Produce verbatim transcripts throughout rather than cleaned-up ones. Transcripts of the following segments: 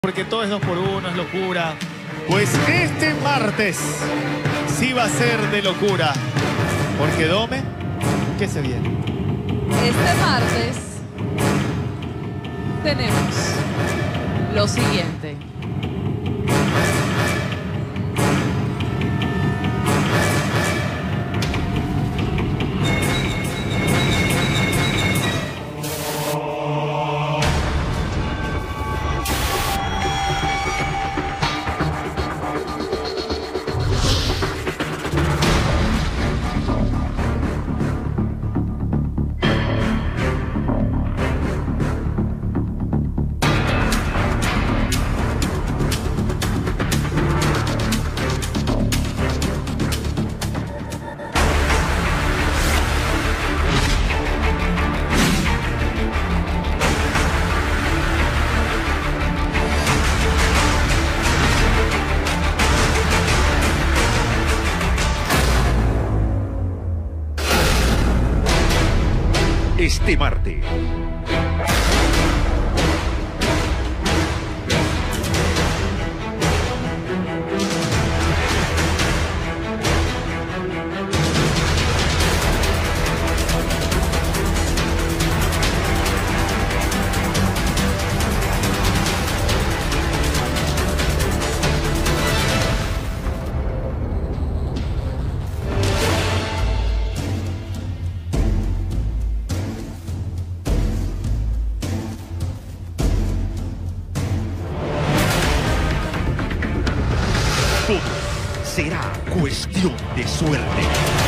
Porque todo es dos por uno, es locura. Pues este martes sí va a ser de locura. Porque Dome, ¿qué se viene? Este martes tenemos lo siguiente. Este martes. Será cuestión de suerte.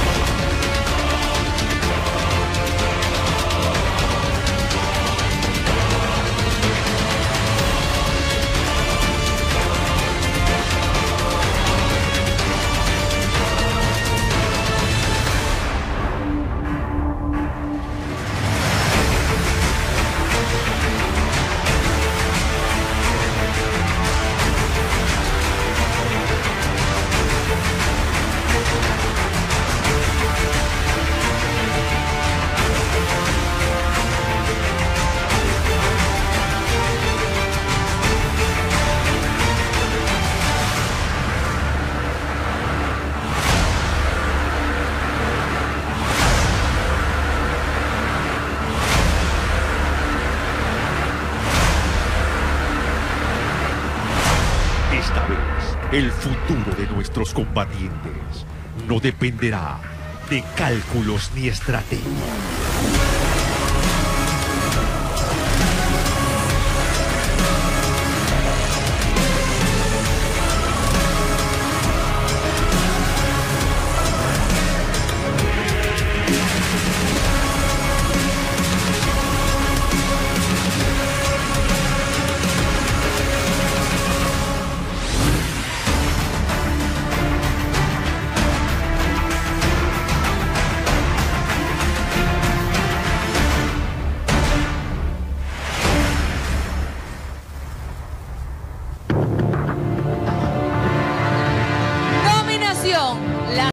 Esta vez, el futuro de nuestros combatientes no dependerá de cálculos ni estrategias.